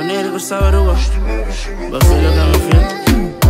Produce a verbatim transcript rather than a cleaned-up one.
nere con esa verruga. Va a feel lo que me feel.